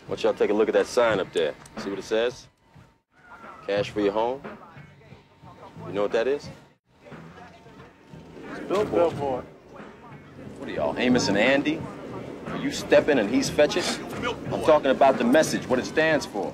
Want y'all take a look at that sign up there. See what it says? Cash for your home. You know what that is? It's Billboard. What are y'all, Amos and Andy? Are you stepping and he's fetching? I'm talking about the message, what it stands for.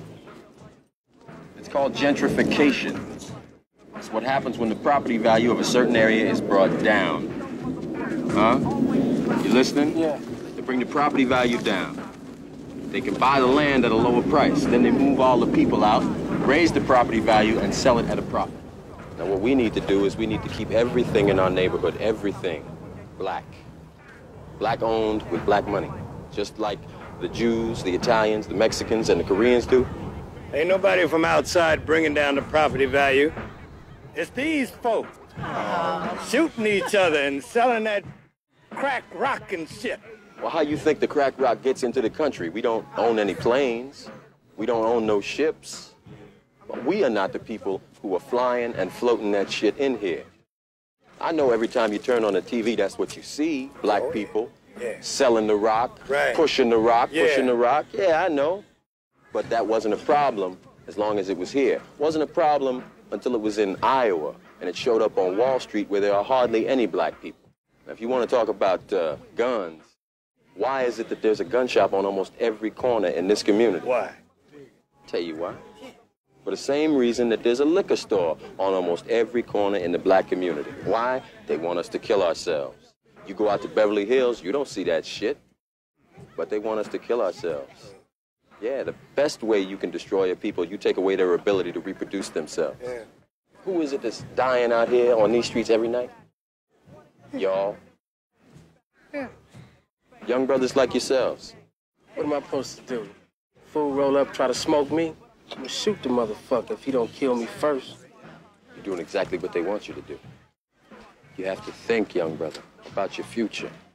It's called gentrification. It's what happens when the property value of a certain area is brought down. Huh? You listening? Yeah. They bring the property value down. They can buy the land at a lower price. Then they move all the people out, raise the property value, and sell it at a profit. Now, what we need to do is we need to keep everything in our neighborhood, everything, black. Black-owned with black money. Just like the Jews, the Italians, the Mexicans, and the Koreans do. Ain't nobody from outside bringing down the property value. It's these folks shooting each other and selling that crack rock and shit. Well, how you think the crack rock gets into the country? We don't own any planes. We don't own no ships. But we are not the people who are flying and floating that shit in here. I know every time you turn on the TV, that's what you see. Black people selling the rock, pushing the rock, pushing the rock. Yeah, I know. But that wasn't a problem as long as it was here. It wasn't a problem until it was in Iowa, and it showed up on Wall Street where there are hardly any black people. Now, if you want to talk about guns, why is it that there's a gun shop on almost every corner in this community? Why? Tell you why. For the same reason that there's a liquor store on almost every corner in the black community. Why? They want us to kill ourselves. You go out to Beverly Hills, you don't see that shit. But they want us to kill ourselves. Yeah, the best way you can destroy a people, you take away their ability to reproduce themselves. Yeah. Who is it that's dying out here on these streets every night? Y'all. Yeah. Young brothers like yourselves. What am I supposed to do? Fool roll up, try to smoke me? I'm gonna shoot the motherfucker if he don't kill me first. You're doing exactly what they want you to do. You have to think, young brother, about your future.